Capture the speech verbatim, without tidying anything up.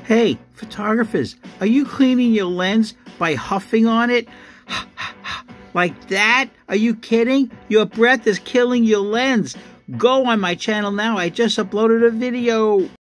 Hey, photographers, are you cleaning your lens by huffing on it? Like that? Are you kidding? Your breath is killing your lens. Go on my channel now. I just uploaded a video.